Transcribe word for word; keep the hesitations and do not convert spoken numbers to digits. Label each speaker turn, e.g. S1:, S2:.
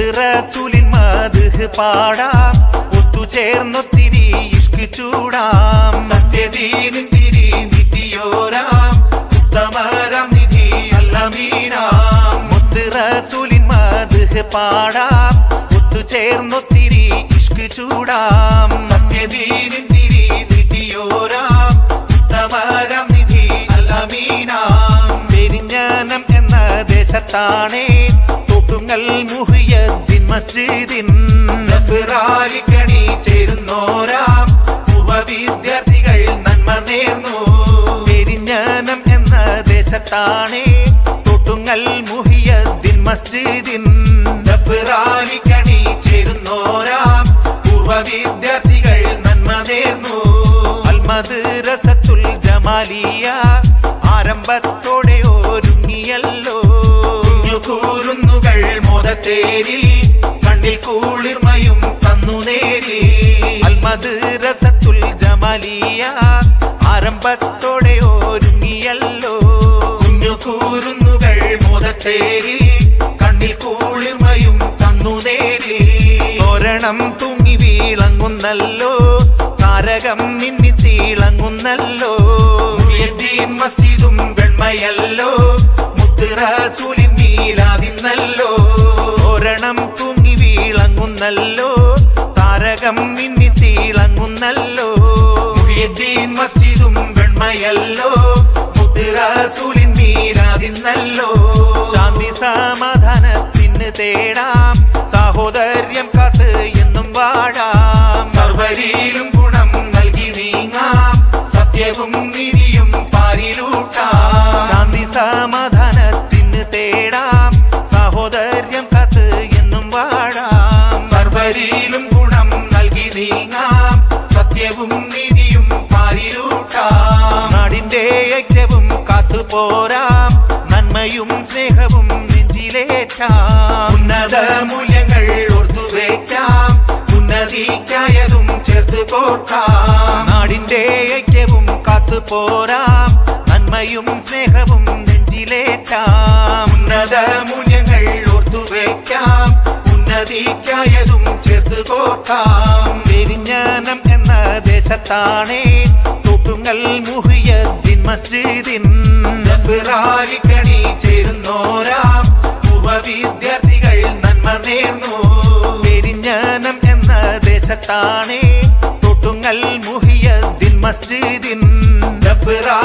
S1: മുത്ത് റസൂലിൻ മദ്ഹ് പാടാം ഒത്തുചേർന്നൊത്തിരി ഇഷ്ക് ചൂടാം സത്യദീനിൻ തിരി നിധിയോരാം ഉത്തമരാം നിധി അല്ലമീനാം മുത്ത് റസൂലിൻ മദ്ഹ് പാടാം ഒത്തുചേർന്നൊത്തിരി ഇഷ്ക് ചൂടാം സത്യദീനിൻ തിരി നിധിയോരാം ഉത്തമരാം നിധി അല്ലമീനാം പെരിഞ്ഞാനം എന്ന ദേശത്താണേ തോട്ടുങ്ങൽ മുഹിയദ്ദീൻ മസ്ജിദിൻ നഫ്റാലിക്കണി ചേരുന്നോരാം പൂർവ വിദ്യാർത്ഥികൾ നന്മ നേർന്നു പെരിഞ്ഞാനം എന്ന ദേശത്താണേ തോട്ടുങ്ങൽ മുഹിയദ്ദീൻ മസ്ജിദിൻ നഫ്റാലിക്കണി ചേരുന്നോരാം പൂർവ വിദ്യാർത്ഥികൾ നന്മ നേർന്നു അൽ മദ്റസത്തുൽ ജമാലിയ ആരംഭത്തോടെ ഒരുങ്ങിയല്ലോ കുഞ്ഞുകൂരുന്നുകൾ മോദത്തേരിൽ കണ്ണിൽ കുളിർമയും തന്നു നേരി അൽ മദ്റസത്തുൽ ജമാലിയ ആരംഭത്തോടെ ഒരുങ്ങിയല്ലോ കുഞ്ഞുകൂരുന്നുകൾ മോദത്തേരിൽ കണ്ണിൽ കുളിർമയും തന്നു നേരി തോരണം തൂങ്ങി വീളങ്ങുന്നല്ലോ താരകം മിന്നി തിളങ്ങുന്നല്ലോ മസ്ജിദും വെണ്മയല്ലോ മുത്ത് റസൂലിൻ മീലാദിന്നല്ലോ തോരണം തൂങ്ങി വീളങ്ങുന്നല്ലോ താരകം മിന്നി തിളങ്ങുന്നല്ലോ മസ്ജിദും വെണ്മയല്ലോ മുത്ത് റസൂലിൻ മീലാദിന്നല്ലോ ശാന്തി സമാധാനത്തിന് തേടാം സാഹോദര്യം കാത്ത് എന്നും വാഴാം സർവരിലും ഗുണം നൽകി നീങ്ങാം സത്യവും നീതിയും പാരിലൂട്ടാം ശാന്തി സമാധാനത്തിന് തേടാം സാഹോദര്യം കാത്ത് എന്നും വാഴാം സർവരിലും ഗുണം നൽകി നീങ്ങാം സത്യവും നീതിയും പാരിലൂട്ടാം നാടിന്റെ ഐക്യവും കാത്തു പോരാം നന്മയും സ്നേഹവും നെഞ്ചിലേറ്റാം ഉന്നത മൂല്യങ്ങൾ ഓർത്തുവയ്ക്കാം ഉന്നതിക്കായതും ചേർത്ത് കോർക്കാം നാടിന്റെ ഐക്യവും കാത്തു പോരാം നന്മയും സ്നേഹവും നെഞ്ചിലേറ്റാം ഉന്നത മൂല്യങ്ങൾ ഓർത്തുവയ്ക്കാം ഉന്നതിക്കായതും ചേർത്ത് കോർക്കാം പെരിഞ്ഞാനം എന്ന ദേശത്താണേ തോട്ടുങ്ങൽ മുഹിയദ്ദീൻ മസ്ജിദിൻ നഫ്റാലിക്കണി ചേരുന്നോരാം പൂർവ വിദ്യാർത്ഥികൾ നന്മ നേർന്നു പെരിഞ്ഞാനം എന്ന ദേശത്താണേ തോട്ടുങ്ങൽ മുഹിയദ്ദീൻ മസ്ജിദിൻ നഫ്റാ